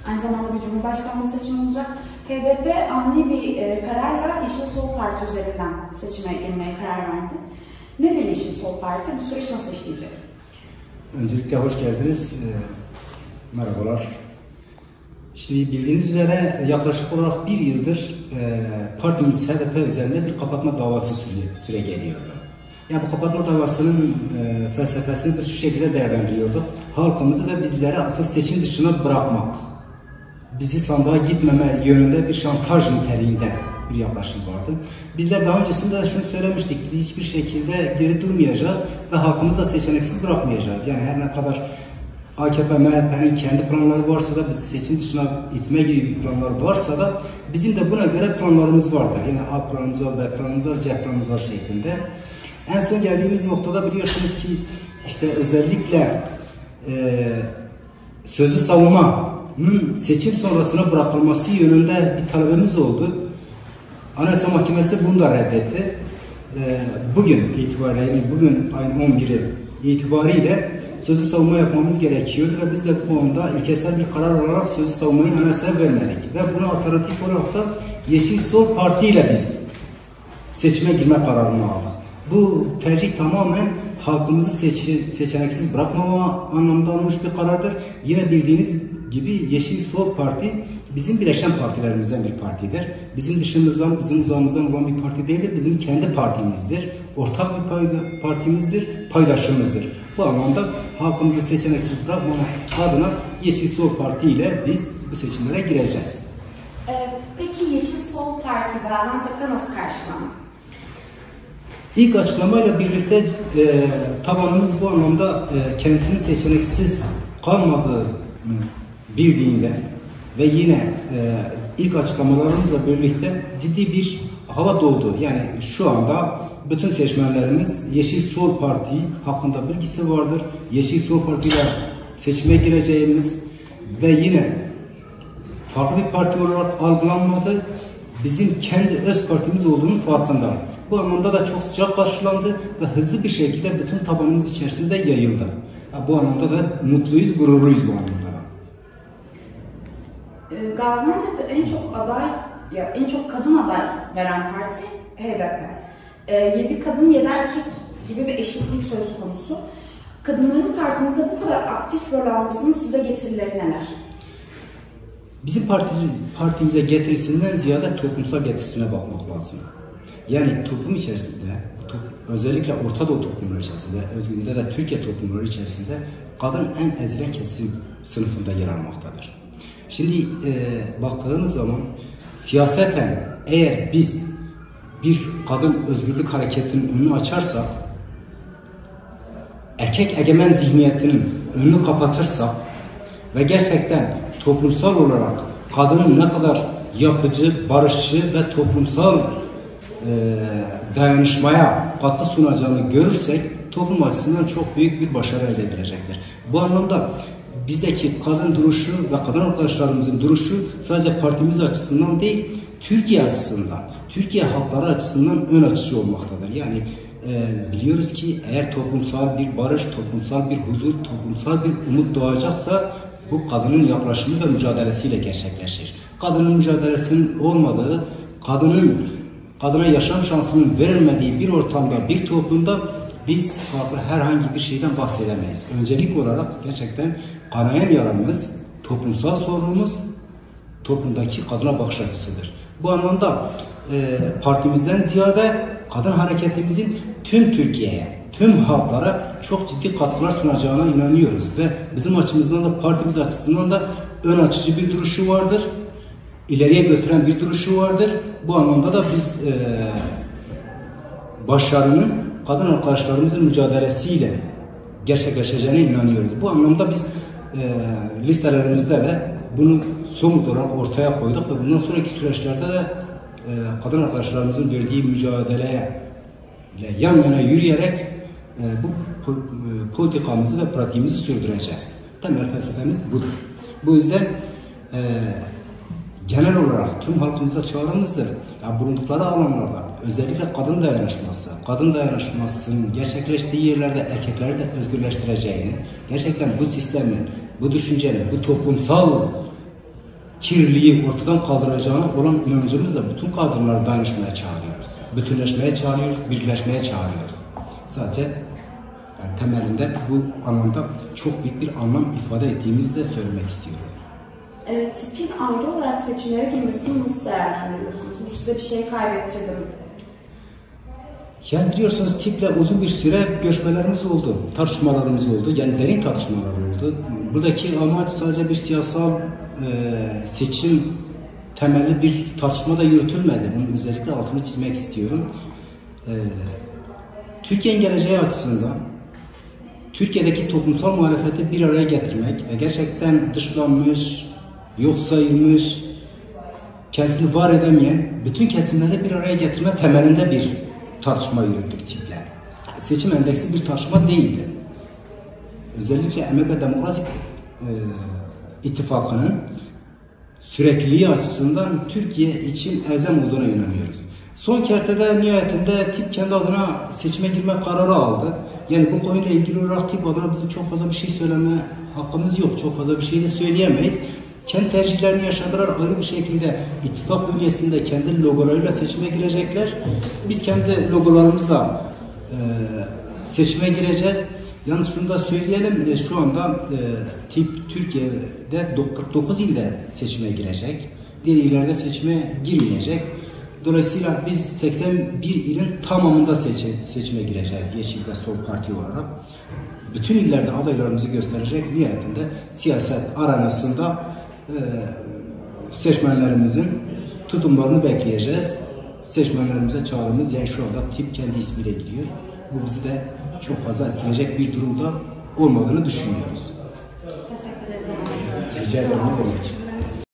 Aynı zamanda bir cumhurbaşkanlığı seçimi olacak. HDP ani bir kararla Yeşil Sol Parti üzerinden seçime girmeye karar verdi. Nedir Yeşil Sol Parti? Bu süreç nasıl işleyecek? Öncelikle hoş geldiniz. Merhabalar. Şimdi bildiğiniz üzere yaklaşık olarak bir yıldır partimiz HDP üzerinde bir kapatma davası süre geliyordu. Yani bu kapatma davasının felsefesini biz şu şekilde değerlendiriyorduk. Halkımızı ve bizleri aslında seçim dışına bırakmak, bizi sandığa gitmeme yönünde bir şantaj niteliğinde bir yaklaşım vardı. Bizler daha öncesinde de şunu söylemiştik, biz hiçbir şekilde geri durmayacağız ve halkımızı seçeneksiz bırakmayacağız. Yani her ne kadar AKP, MHP'nin kendi planları varsa da, bizi seçim dışına itme gibi planları varsa da bizim de buna göre planlarımız vardır. Yani A planımız var, B planımız var, C planımız var şeklinde. En son geldiğimiz noktada biliyorsunuz ki işte özellikle sözlü savunmanın seçim sonrasına bırakılması yönünde bir talebimiz oldu. Anayasa Mahkemesi bunu da reddetti. Bugün itibariyle, bugün ayın 11'i itibariyle sözlü savunma yapmamız gerekiyor ve biz de bu konuda ilkesel bir karar olarak sözlü savunmayı anayasaya vermedik. Ve buna alternatif olarak da Yeşil Sol Parti ile biz seçime girme kararını aldık. Bu tercih tamamen halkımızı seçeneksiz bırakmama anlamda alınmış bir karardır. Yine bildiğiniz gibi Yeşil Sol Parti bizim bileşen partilerimizden bir partidir. Bizim dışımızdan, bizim uzağımızdan olan bir parti değildir. Bizim kendi partimizdir. Ortak bir partimizdir, paydaşımızdır. Bu anlamda halkımızı seçeneksiz bırakmama adına Yeşil Sol Parti ile biz bu seçimlere gireceğiz. Peki Yeşil Sol Parti Gaziantep'te nasıl karşılandı? İlk açıklamayla birlikte tabanımız bu anlamda kendisinin seçeneksiz kalmadığını bildiğinde ve yine ilk açıklamalarımızla birlikte ciddi bir hava doğdu. Yani şu anda bütün seçmenlerimiz Yeşil Sol Parti hakkında bilgisi vardır. Yeşil Sol Parti ile seçime gireceğimiz ve yine farklı bir parti olarak algılanmadı. Bizim kendi öz partimiz olduğunun farkında. Bu anlamda da çok sıcak karşılandı ve hızlı bir şekilde bütün tabanımız içerisinde yayıldı. Bu anlamda da mutluyuz, gururluyuz bu anlamda. Gaziantep'te en çok kadın aday veren parti HDP. 7 kadın 7 erkek gibi bir eşitlik söz konusu. Kadınların partinizde bu kadar aktif rol almasının size getirileri neler? Bizim partimize getirisinden ziyade toplumsal getirisine bakmak lazım. Yani toplum içerisinde, özellikle Orta Doğu toplumları içerisinde, özgünde de Türkiye toplumları içerisinde kadın en ezilen kesim sınıfında yer almaktadır. Şimdi baktığımız zaman siyaseten eğer biz bir kadın özgürlük hareketinin önünü açarsak, erkek egemen zihniyetinin önünü kapatırsak ve gerçekten toplumsal olarak kadının ne kadar yapıcı, barışçı ve toplumsal dayanışmaya katkı sunacağını görürsek toplum açısından çok büyük bir başarı elde edilecektir. Bu anlamda bizdeki kadın duruşu ve kadın arkadaşlarımızın duruşu sadece partimiz açısından değil, Türkiye açısından, Türkiye halkları açısından ön açıcı olmaktadır. Yani biliyoruz ki eğer toplumsal bir barış, toplumsal bir huzur, toplumsal bir umut doğacaksa bu kadının yaklaşımı ve mücadelesiyle gerçekleşir. Kadının mücadelesinin olmadığı, kadına yaşam şansının verilmediği bir ortamda, bir toplumda biz farklı herhangi bir şeyden bahsedemeyiz. Öncelik olarak gerçekten kanayan yaramız, toplumsal sorunumuz, toplumdaki kadına bakış açısıdır. Bu anlamda partimizden ziyade kadın hareketimizin tüm Türkiye'ye, tüm halklara çok ciddi katkılar sunacağına inanıyoruz. Ve bizim açımızdan da partimiz açısından da ön açıcı bir duruşu vardır. İleriye götüren bir duruşu vardır. Bu anlamda da biz başarının kadın arkadaşlarımızın mücadelesiyle gerçekleşeceğine inanıyoruz. Bu anlamda biz listelerimizde de bunu somut olarak ortaya koyduk ve bundan sonraki süreçlerde de kadın arkadaşlarımızın verdiği mücadeleye yan yana yürüyerek bu politikamızı ve pratiğimizi sürdüreceğiz. Temel felsefemiz budur. Bu yüzden genel olarak tüm halkımıza çağrımızdır. Ya bulundukları alanlarda özellikle kadın dayanışmasının gerçekleştiği yerlerde erkekleri de özgürleştireceğini, gerçekten bu sistemin, bu düşüncenin, bu toplumsal kirliliği ortadan kaldıracağına olan inancımızla bütün kadınları dayanışmaya çağırıyoruz. Bütünleşmeye çağırıyoruz, birleşmeye çağırıyoruz. Sadece yani temelinde biz bu anlamda çok büyük bir anlam ifade ettiğimizi de söylemek istiyorum. Tipin ayrı olarak seçimlere girmesini nasıl değerlendiriyorsunuz? Bu size bir şey kaybettirdi mi? Yani biliyorsunuz tiple uzun bir süre görüşmelerimiz oldu, tartışmalarımız oldu, yani derin tartışmalar oldu. Buradaki amaç sadece bir siyasal seçim temelli bir tartışma da yürütülmedi. Bunun özellikle altını çizmek istiyorum. Türkiye'nin geleceği açısından Türkiye'deki toplumsal muhalefeti bir araya getirmek ve gerçekten dışlanmış, yok sayılmış, kendisini var edemeyen bütün kesimleri bir araya getirme temelinde bir tartışma yürüttük tiple. Seçim endeksli bir tartışma değildi. Özellikle Emek ve Demokrasi İttifakı'nın sürekliliği açısından Türkiye için elzem olduğuna inanıyoruz. Son kertede nihayetinde tip kendi adına seçime girme kararı aldı. Yani bu konuyla ilgili olarak tip adına bizim çok fazla bir şey söyleme hakkımız yok. Çok fazla bir şey de söyleyemeyiz. Kendi tercihlerini yaşadılar, ayrı bir şekilde ittifak bünyesinde kendi logolarıyla seçime girecekler. Biz kendi logolarımızla seçime gireceğiz. Yalnız şunu da söyleyelim, şu anda tip Türkiye'de 49 ilde seçime girecek. Diğer illerde seçime girmeyecek. Dolayısıyla biz 81 ilin tamamında seçime gireceğiz Yeşil ve Sol Parti olarak. Bütün illerde adaylarımızı gösterecek, nihayetinde siyaset arenasında seçmenlerimizin tutumlarını bekleyeceğiz. Seçmenlerimize çağrımız, yani şu anda tip kendi ismiyle gidiyor. Bu bizi de çok fazla etkileyecek bir durumda olmadığını düşünüyoruz. Teşekkür ederiz. Rica ederim.